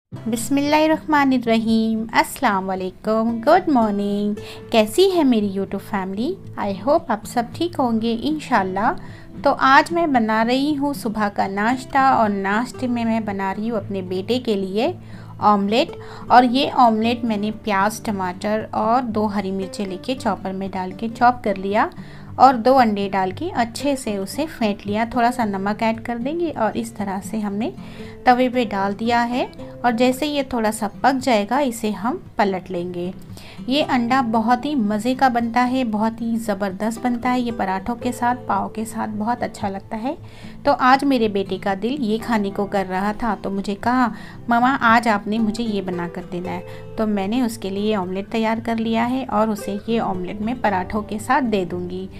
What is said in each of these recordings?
बिस्मिल्लाहिर्रहमानिर्रहीम। अस्सलाम वालेकुम, गुड मॉर्निंग। कैसी है मेरी यूट्यूब फैमिली? आई होप आप सब ठीक होंगे इंशाल्लाह। तो आज मैं बना रही हूँ सुबह का नाश्ता, और नाश्ते में मैं बना रही हूँ अपने बेटे के लिए ऑमलेट। और ये ऑमलेट मैंने प्याज, टमाटर और 2 हरी मिर्चें लेके चॉपर में डाल के चॉप कर लिया, और 2 अंडे डाल के अच्छे से उसे फेंट लिया। थोड़ा सा नमक ऐड कर देंगे और इस तरह से हमने तवे पे डाल दिया है। और जैसे ये थोड़ा सा पक जाएगा इसे हम पलट लेंगे। ये अंडा बहुत ही मज़े का बनता है, बहुत ही ज़बरदस्त बनता है। ये पराठों के साथ, पाव के साथ बहुत अच्छा लगता है। तो आज मेरे बेटे का दिल ये खाने को कर रहा था, तो मुझे कहा ममा आज आपने मुझे ये बना कर देना है। तो मैंने उसके लिए ऑमलेट तैयार कर लिया है और उसे ये ऑमलेट मैं पराठों के साथ दे दूँगी।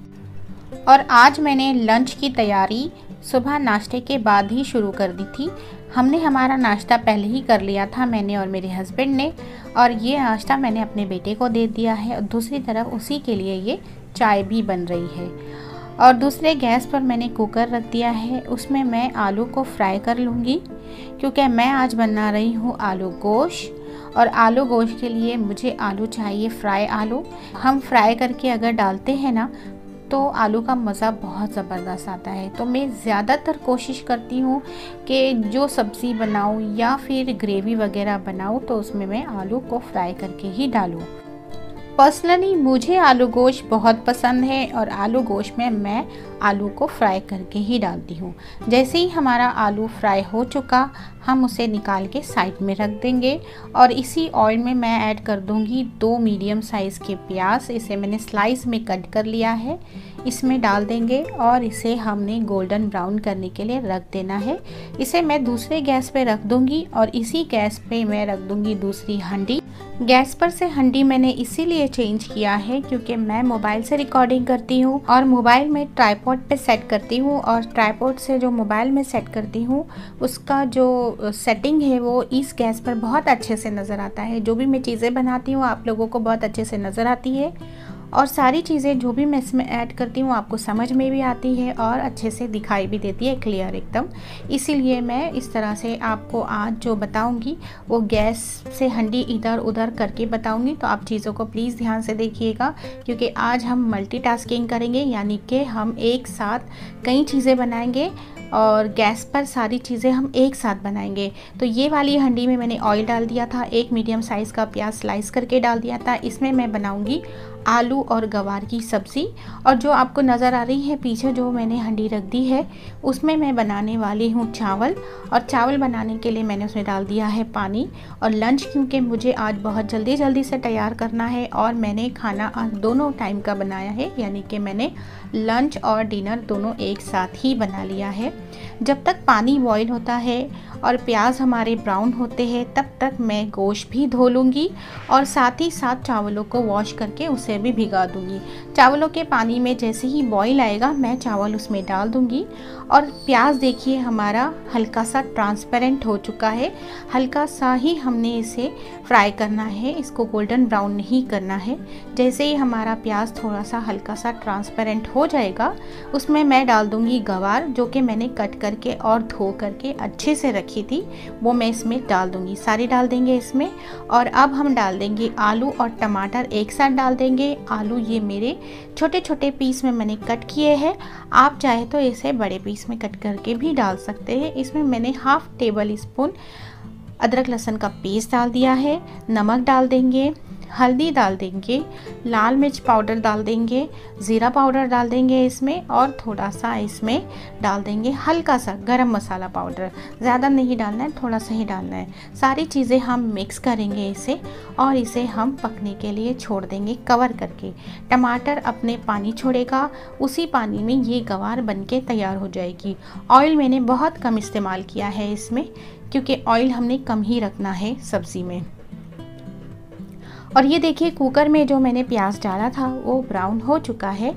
और आज मैंने लंच की तैयारी सुबह नाश्ते के बाद ही शुरू कर दी थी। हमने हमारा नाश्ता पहले ही कर लिया था, मैंने और मेरे हस्बैंड ने, और ये नाश्ता मैंने अपने बेटे को दे दिया है। और दूसरी तरफ उसी के लिए ये चाय भी बन रही है। और दूसरे गैस पर मैंने कुकर रख दिया है, उसमें मैं आलू को फ्राई कर लूँगी, क्योंकि मैं आज बना रही हूँ आलू गोश्त। और आलू गोश्त के लिए मुझे आलू चाहिए, फ्राई आलू। हम फ्राई करके अगर डालते हैं ना तो आलू का मज़ा बहुत ज़बरदस्त आता है। तो मैं ज़्यादातर कोशिश करती हूँ कि जो सब्ज़ी बनाऊँ या फिर ग्रेवी वगैरह बनाऊँ तो उसमें मैं आलू को फ्राई करके ही डालूँ। पर्सनली मुझे आलू गोश्त बहुत पसंद है, और आलू गोश्त में मैं आलू को फ्राई करके ही डालती हूँ। जैसे ही हमारा आलू फ्राई हो चुका, हम उसे निकाल के साइड में रख देंगे। और इसी ऑयल में मैं ऐड कर दूँगी 2 मीडियम साइज़ के प्याज। इसे मैंने स्लाइस में कट कर लिया है, इसमें डाल देंगे और इसे हमने गोल्डन ब्राउन करने के लिए रख देना है। इसे मैं दूसरे गैस पे रख दूँगी, और इसी गैस पे मैं रख दूँगी दूसरी हांडी। गैस पर से हंडी मैंने इसीलिए चेंज किया है क्योंकि मैं मोबाइल से रिकॉर्डिंग करती हूँ, और मोबाइल में ट्राइपॉड पे सेट करती हूँ, और ट्राइपॉड से जो मोबाइल में सेट करती हूँ उसका जो सेटिंग है वो इस गैस पर बहुत अच्छे से नज़र आता है। जो भी मैं चीज़ें बनाती हूँ आप लोगों को बहुत अच्छे से नज़र आती है, और सारी चीज़ें जो भी मैं इसमें ऐड करती हूँ आपको समझ में भी आती है और अच्छे से दिखाई भी देती है क्लियर एकदम। इसीलिए मैं इस तरह से आपको आज जो बताऊँगी वो गैस से हंडी इधर उधर करके बताऊँगी। तो आप चीज़ों को प्लीज़ ध्यान से देखिएगा, क्योंकि आज हम मल्टीटास्किंग करेंगे, यानी कि हम एक साथ कई चीज़ें बनाएंगे और गैस पर सारी चीज़ें हम एक साथ बनाएंगे। तो ये वाली हंडी में मैंने ऑयल डाल दिया था, 1 मीडियम साइज़ का प्याज स्लाइस करके डाल दिया था। इसमें मैं बनाऊंगी आलू और गवार की सब्ज़ी। और जो आपको नज़र आ रही है पीछे जो मैंने हंडी रख दी है उसमें मैं बनाने वाली हूँ चावल। और चावल बनाने के लिए मैंने उसमें डाल दिया है पानी। और लंच क्योंकि मुझे आज बहुत जल्दी जल्दी से तैयार करना है, और मैंने खाना आज दोनों टाइम का बनाया है, यानी कि मैंने लंच और डिनर दोनों एक साथ ही बना लिया है। जब तक पानी बॉईल होता है और प्याज हमारे ब्राउन होते हैं तब तक मैं गोश्त भी धो लूँगी, और साथ ही साथ चावलों को वॉश करके उसे भी भिगा दूँगी। चावलों के पानी में जैसे ही बॉईल आएगा मैं चावल उसमें डाल दूँगी। और प्याज देखिए हमारा हल्का सा ट्रांसपेरेंट हो चुका है, हल्का सा ही हमने इसे फ्राई करना है, इसको गोल्डन ब्राउन नहीं करना है। जैसे ही हमारा प्याज थोड़ा सा हल्का सा ट्रांसपेरेंट हो जाएगा उसमें मैं डाल दूँगी गवार, जो कि मैंने कट करके और धो करके अच्छे से रखी थी, वो मैं इसमें डाल दूँगी, सारी डाल देंगे इसमें। और अब हम डाल देंगे आलू और टमाटर एक साथ डाल देंगे। आलू ये मेरे छोटे छोटे पीस में मैंने कट किए हैं, आप चाहे तो इसे बड़े पीस में कट करके भी डाल सकते हैं। इसमें मैंने 1/2 टेबल स्पून अदरक लहसुन का पेस्ट डाल दिया है, नमक डाल देंगे, हल्दी डाल देंगे, लाल मिर्च पाउडर डाल देंगे, ज़ीरा पाउडर डाल देंगे इसमें, और थोड़ा सा इसमें डाल देंगे हल्का सा गरम मसाला पाउडर। ज़्यादा नहीं डालना है, थोड़ा सा ही डालना है। सारी चीज़ें हम मिक्स करेंगे इसे, और इसे हम पकने के लिए छोड़ देंगे कवर करके। टमाटर अपने पानी छोड़ेगा, उसी पानी में ये गवार बन के तैयार हो जाएगी। ऑयल मैंने बहुत कम इस्तेमाल किया है इसमें, क्योंकि ऑयल हमने कम ही रखना है सब्ज़ी में। और ये देखिए कुकर में जो मैंने प्याज डाला था वो ब्राउन हो चुका है।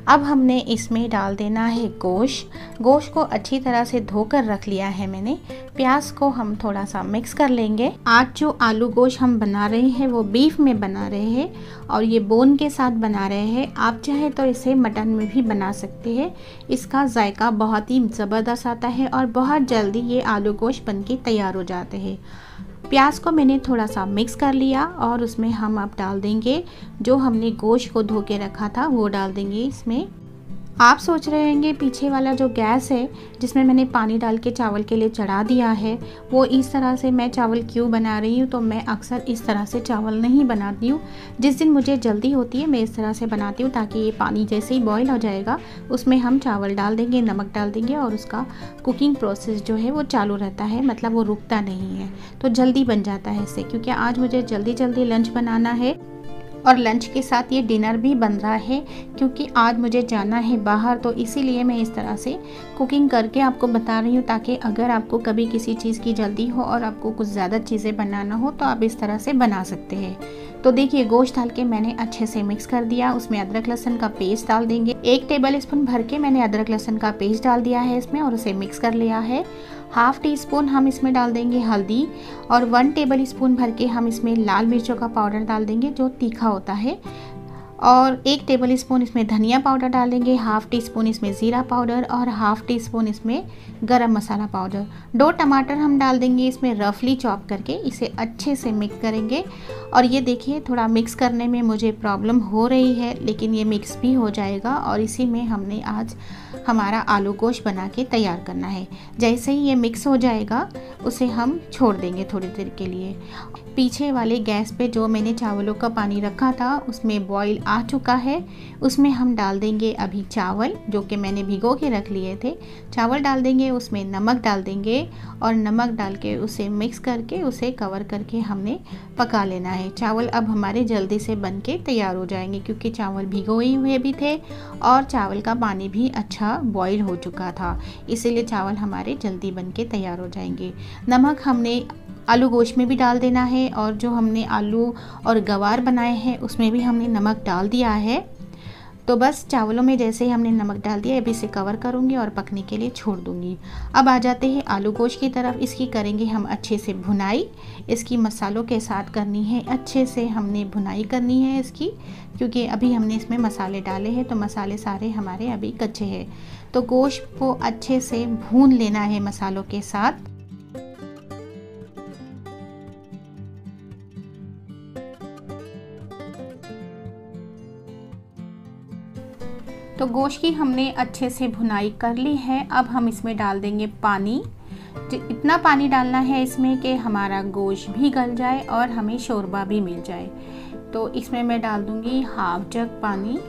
अब हमने इसमें डाल देना है गोश्त को अच्छी तरह से धोकर रख लिया है मैंने। प्याज को हम थोड़ा सा मिक्स कर लेंगे। आज जो आलू गोश्त हम बना रहे हैं वो बीफ में बना रहे हैं और ये बोन के साथ बना रहे हैं। आप चाहे तो इसे मटन में भी बना सकते हैं। इसका जायका बहुत ही ज़बरदस्त आता है और बहुत जल्दी ये आलू गोश्त बन के तैयार हो जाते हैं। प्याज को मैंने थोड़ा सा मिक्स कर लिया और उसमें हम अब डाल देंगे जो हमने गोश्त को धो के रखा था वो डाल देंगे इसमें। आप सोच रहे होंगे पीछे वाला जो गैस है जिसमें मैंने पानी डाल के चावल के लिए चढ़ा दिया है वो इस तरह से मैं चावल क्यों बना रही हूँ। तो मैं अक्सर इस तरह से चावल नहीं बनाती हूँ। जिस दिन मुझे जल्दी होती है मैं इस तरह से बनाती हूँ ताकि ये पानी जैसे ही बॉईल हो जाएगा उसमें हम चावल डाल देंगे, नमक डाल देंगे और उसका कुकिंग प्रोसेस जो है वो चालू रहता है, मतलब वो रुकता नहीं है, तो जल्दी बन जाता है इससे। क्योंकि आज मुझे जल्दी जल्दी लंच बनाना है और लंच के साथ ये डिनर भी बन रहा है क्योंकि आज मुझे जाना है बाहर, तो इसीलिए मैं इस तरह से कुकिंग करके आपको बता रही हूँ ताकि अगर आपको कभी किसी चीज़ की जल्दी हो और आपको कुछ ज़्यादा चीज़ें बनाना हो तो आप इस तरह से बना सकते हैं। तो देखिए गोश्त डाल के मैंने अच्छे से मिक्स कर दिया। उसमें अदरक लहसुन का पेस्ट डाल देंगे। 1 टेबल स्पून भर के मैंने अदरक लहसुन का पेस्ट डाल दिया है इसमें और उसे मिक्स कर लिया है। हाफ टी स्पून हम इसमें डाल देंगे हल्दी और 1 टेबल स्पून भर के हम इसमें लाल मिर्चों का पाउडर डाल देंगे जो तीखा होता है और 1 टेबल स्पून इसमें धनिया पाउडर डालेंगे, हाफ टी स्पून इसमें ज़ीरा पाउडर और हाफ टी स्पून इसमें गरम मसाला पाउडर। 2 टमाटर हम डाल देंगे इसमें रफली चॉप करके, इसे अच्छे से मिक्स करेंगे। और ये देखिए थोड़ा मिक्स करने में मुझे प्रॉब्लम हो रही है लेकिन ये मिक्स भी हो जाएगा और इसी में हमने आज हमारा आलू गोश्त बना के तैयार करना है। जैसे ही ये मिक्स हो जाएगा उसे हम छोड़ देंगे थोड़ी देर के लिए। पीछे वाले गैस पे जो मैंने चावलों का पानी रखा था उसमें बॉईल आ चुका है। उसमें हम डाल देंगे अभी चावल जो कि मैंने भिगो के रख लिए थे। चावल डाल देंगे, उसमें नमक डाल देंगे और नमक डाल के उसे मिक्स करके उसे कवर करके हमने पका लेना है। चावल अब हमारे जल्दी से बन के तैयार हो जाएंगे क्योंकि चावल भिगोए हुए भी थे और चावल का पानी भी अच्छा बॉईल हो चुका था, इसीलिए चावल हमारे जल्दी बन के तैयार हो जाएंगे। नमक हमने आलू गोश्त में भी डाल देना है और जो हमने आलू और गवार बनाए हैं उसमें भी हमने नमक डाल दिया है। तो बस चावलों में जैसे ही हमने नमक डाल दिया अभी इसे कवर करूँगी और पकने के लिए छोड़ दूँगी। अब आ जाते हैं आलू गोश्त की तरफ। इसकी करेंगे हम अच्छे से भुनाई। इसकी मसालों के साथ करनी है, अच्छे से हमने भुनाई करनी है इसकी, क्योंकि अभी हमने इसमें मसाले डाले हैं तो मसाले सारे हमारे अभी कच्चे हैं। तो गोश्त को अच्छे से भून लेना है मसालों के साथ। तो गोश्त की हमने अच्छे से भुनाई कर ली है। अब हम इसमें डाल देंगे पानी। इतना पानी डालना है इसमें कि हमारा गोश्त भी गल जाए और हमें शोरबा भी मिल जाए। तो इसमें मैं डाल दूंगी हाफ जग पानी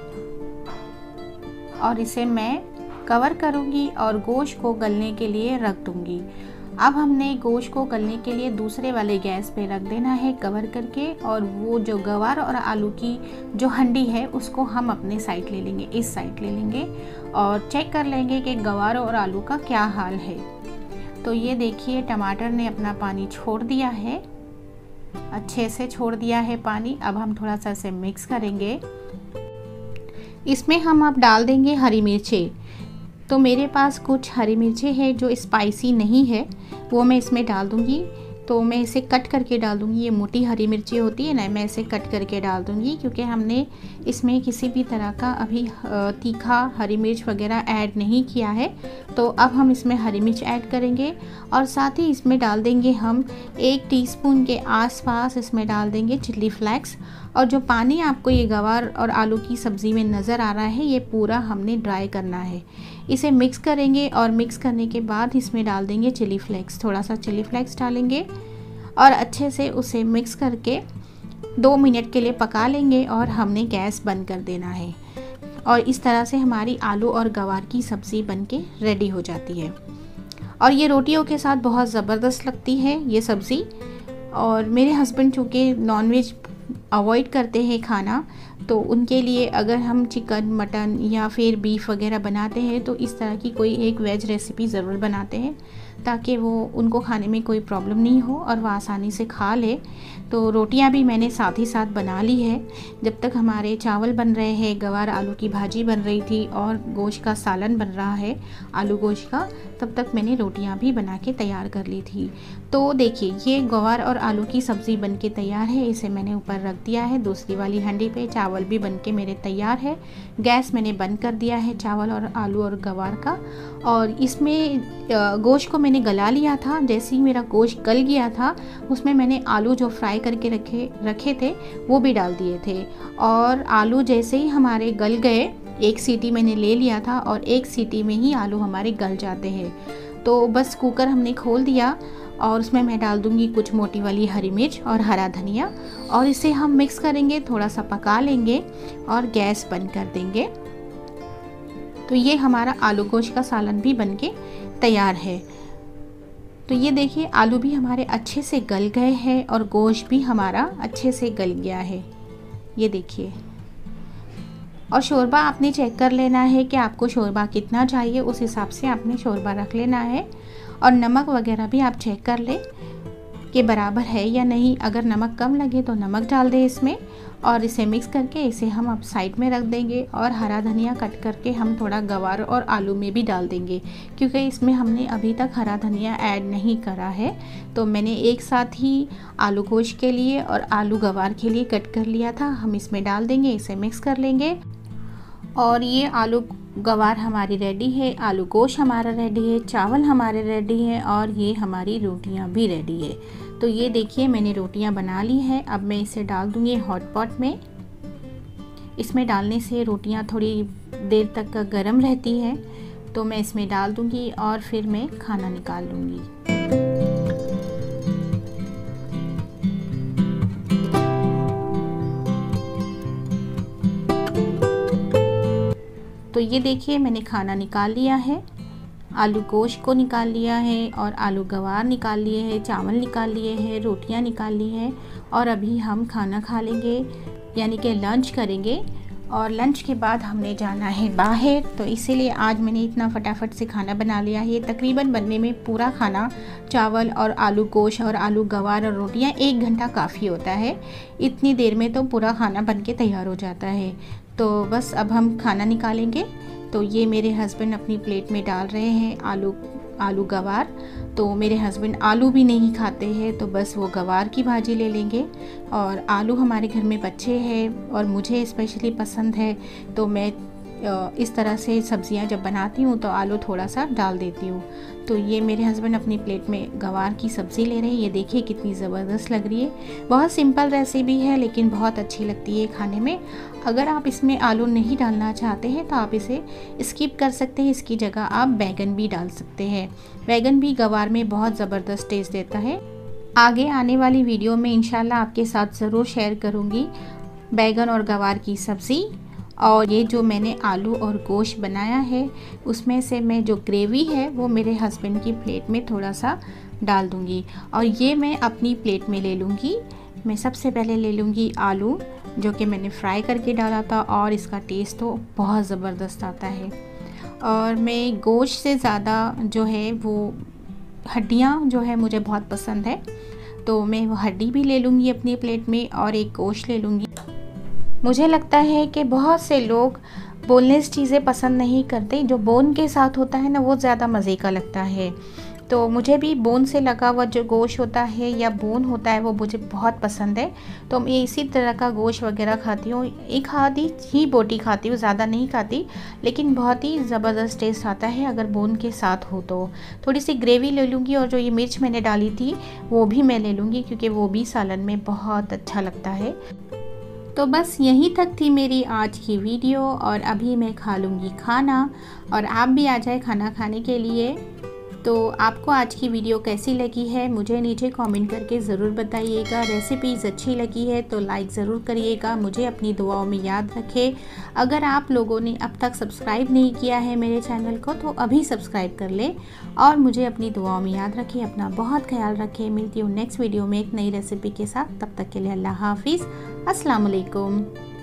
और इसे मैं कवर करूंगी और गोश्त को गलने के लिए रख दूंगी। अब हमने गोश्त को गलने के लिए दूसरे वाले गैस पे रख देना है कवर करके, और वो जो गवार और आलू की जो हंडी है उसको हम अपने साइड ले लेंगे, इस साइड ले लेंगे और चेक कर लेंगे कि गवार और आलू का क्या हाल है। तो ये देखिए टमाटर ने अपना पानी छोड़ दिया है, अच्छे से छोड़ दिया है पानी। अब हम थोड़ा सा इसे मिक्स करेंगे। इसमें हम अब डाल देंगे हरी मिर्चें। तो मेरे पास कुछ हरी मिर्चें हैं जो स्पाइसी नहीं है, वो मैं इसमें डाल दूँगी। तो मैं इसे कट करके डाल दूँगी। ये मोटी हरी मिर्ची होती है ना, मैं इसे कट करके डाल दूँगी क्योंकि हमने इसमें किसी भी तरह का अभी तीखा हरी मिर्च वगैरह ऐड नहीं किया है। तो अब हम इसमें हरी मिर्च ऐड करेंगे और साथ ही इसमें डाल देंगे हम 1 टीस्पून के आसपास इसमें डाल देंगे चिल्ली फ्लेक्स। और जो पानी आपको ये गवार और आलू की सब्ज़ी में नज़र आ रहा है ये पूरा हमने ड्राई करना है। इसे मिक्स करेंगे और मिक्स करने के बाद इसमें डाल देंगे चिली फ्लेक्स, थोड़ा सा चिली फ्लेक्स डालेंगे और अच्छे से उसे मिक्स करके 2 मिनट के लिए पका लेंगे और हमने गैस बंद कर देना है। और इस तरह से हमारी आलू और गवार की सब्ज़ी बनके रेडी हो जाती है और ये रोटियों के साथ बहुत ज़बरदस्त लगती है ये सब्ज़ी। और मेरे हस्बैंड चूँकि नॉनवेज अवॉइड करते हैं खाना, तो उनके लिए अगर हम चिकन, मटन या फिर बीफ वगैरह बनाते हैं तो इस तरह की कोई एक वेज रेसिपी ज़रूर बनाते हैं ताकि वो उनको खाने में कोई प्रॉब्लम नहीं हो और वो आसानी से खा ले। तो रोटियां भी मैंने साथ ही साथ बना ली है। जब तक हमारे चावल बन रहे हैं, गवार आलू की भाजी बन रही थी और गोश्त का सालन बन रहा है आलू गोश्त का, तब तक मैंने रोटियां भी बना के तैयार कर ली थी। तो देखिए ये गवार और आलू की सब्ज़ी बन के तैयार है। इसे मैंने ऊपर रख दिया है दूसरी वाली हांडी पे। चावल भी बन के मेरे तैयार है। गैस मैंने बंद कर दिया है चावल और आलू और गवार का। और इसमें गोश्त को मैंने गला लिया था। जैसे ही मेरा गोश्त गल गया था उसमें मैंने आलू जो फ्राई करके रखे थे वो भी डाल दिए थे। और आलू जैसे ही हमारे गल गए, एक सीटी मैंने ले लिया था और एक सीटी में ही आलू हमारे गल जाते हैं। तो बस कुकर हमने खोल दिया और उसमें मैं डाल दूंगी कुछ मोटी वाली हरी मिर्च और हरा धनिया और इसे हम मिक्स करेंगे, थोड़ा सा पका लेंगे और गैस बंद कर देंगे। तो ये हमारा आलू गोश्त का सालन भी बनके तैयार है। तो ये देखिए आलू भी हमारे अच्छे से गल गए हैं और गोश्त भी हमारा अच्छे से गल गया है, ये देखिए। और शोरबा आपने चेक कर लेना है कि आपको शोरबा कितना चाहिए, उस हिसाब से आपने शोरबा रख लेना है। और नमक वगैरह भी आप चेक कर ले कि बराबर है या नहीं। अगर नमक कम लगे तो नमक डाल दें इसमें और इसे मिक्स करके इसे हम अब साइड में रख देंगे। और हरा धनिया कट करके हम थोड़ा गवार और आलू में भी डाल देंगे, क्योंकि इसमें हमने अभी तक हरा धनिया ऐड नहीं करा है। तो मैंने एक साथ ही आलू गोश्त के लिए और आलू गवार के लिए कट कर लिया था। हम इसमें डाल देंगे, इसे मिक्स कर लेंगे। और ये आलू गवार हमारी रेडी है, आलू गोश्त हमारा रेडी है, चावल हमारे रेडी है और ये हमारी रोटियां भी रेडी है। तो ये देखिए मैंने रोटियां बना ली है। अब मैं इसे डाल दूंगी हॉट पॉट में। इसमें डालने से रोटियां थोड़ी देर तक गर्म रहती है। तो मैं इसमें डाल दूंगी और फिर मैं खाना निकाल लूँगी। तो ये देखिए मैंने खाना निकाल लिया है। आलू गोश्त को निकाल लिया है और आलू गवार निकाल लिए हैं, चावल निकाल लिए हैं, रोटियां निकाल ली हैं और अभी हम खाना खा लेंगे, यानी कि लंच करेंगे। और लंच के बाद हमने जाना है बाहर। तो इसीलिए आज मैंने इतना फटाफट से खाना बना लिया है। तकरीबन बनने में पूरा खाना, चावल और आलू गोश्त और आलू गवार और रोटियां 1 घंटा काफ़ी होता है। इतनी देर में तो पूरा खाना बन के तैयार हो जाता है। तो बस अब हम खाना निकालेंगे। तो ये मेरे हस्बैंड अपनी प्लेट में डाल रहे हैं आलू गवार। तो मेरे हस्बैंड आलू भी नहीं खाते हैं, तो बस वो गवार की भाजी ले लेंगे। और आलू हमारे घर में बच्चे हैं और मुझे स्पेशली पसंद है, तो मैं इस तरह से सब्जियां जब बनाती हूँ तो आलू थोड़ा सा डाल देती हूँ। तो ये मेरे हस्बैंड अपनी प्लेट में गवार की सब्ज़ी ले रहे हैं। ये देखिए कितनी ज़बरदस्त लग रही है। बहुत सिंपल रेसिपी है लेकिन बहुत अच्छी लगती है खाने में। अगर आप इसमें आलू नहीं डालना चाहते हैं तो आप इसे स्किप कर सकते हैं। इसकी जगह आप बैगन भी डाल सकते हैं। बैगन भी गवार में बहुत ज़बरदस्त टेस्ट देता है। आगे आने वाली वीडियो में इंशाल्लाह आपके साथ ज़रूर शेयर करूँगी बैगन और गवार की सब्ज़ी। और ये जो मैंने आलू और गोश्त बनाया है उसमें से मैं जो ग्रेवी है वो मेरे हस्बैंड की प्लेट में थोड़ा सा डाल दूँगी। और ये मैं अपनी प्लेट में ले लूँगी। मैं सबसे पहले ले लूँगी आलू, जो कि मैंने फ्राई करके डाला था और इसका टेस्ट तो बहुत ज़बरदस्त आता है। और मैं गोश्त से ज़्यादा जो है वो हड्डियाँ जो है मुझे बहुत पसंद है, तो मैं वो हड्डी भी ले लूँगी अपनी प्लेट में और एक गोश्त ले लूँगी। मुझे लगता है कि बहुत से लोग बोनलेस चीज़ें पसंद नहीं करते। जो बोन के साथ होता है ना वो ज़्यादा मज़े का लगता है। तो मुझे भी बोन से लगा हुआ जो गोश्त होता है या बोन होता है वो मुझे बहुत पसंद है। तो मैं इसी तरह का गोश्त वगैरह खाती हूँ। एक आधी ही बोटी खाती हूँ, ज़्यादा नहीं खाती, लेकिन बहुत ही ज़बरदस्त टेस्ट आता है अगर बोन के साथ हो। तो थोड़ी सी ग्रेवी ले लूँगी और जो ये मिर्च मैंने डाली थी वो भी मैं ले लूँगी, क्योंकि वो भी सालन में बहुत अच्छा लगता है। तो बस यहीं तक थी मेरी आज की वीडियो और अभी मैं खा लूँगी खाना और आप भी आ जाए खाना खाने के लिए। तो आपको आज की वीडियो कैसी लगी है मुझे नीचे कमेंट करके ज़रूर बताइएगा। रेसिपीज़ अच्छी लगी है तो लाइक ज़रूर करिएगा। मुझे अपनी दुआओं में याद रखें। अगर आप लोगों ने अब तक सब्सक्राइब नहीं किया है मेरे चैनल को तो अभी सब्सक्राइब कर लें और मुझे अपनी दुआओं में याद रखें। अपना बहुत ख्याल रखें। मिलती हूँ नेक्स्ट वीडियो में एक नई रेसिपी के साथ। तब तक के लिए अल्लाह हाफिज़। अस्सलाम वालेकुम।